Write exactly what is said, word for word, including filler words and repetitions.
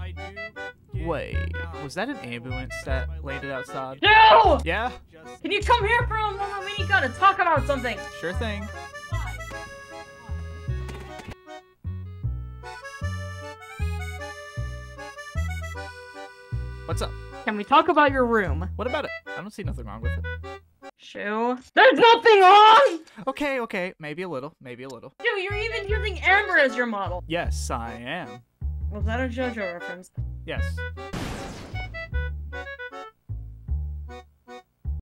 I do. Wait, was that an ambulance that landed outside? No! Yeah? Can you come here for a moment? We need to talk about something. Sure thing. What's up? Can we talk about your room? What about it? I don't see nothing wrong with it. Shu. There's nothing wrong! Okay, okay. Maybe a little. Maybe a little. Dude, you're even using Amber as your model. Yes, I am. Was that a JoJo reference? Yes.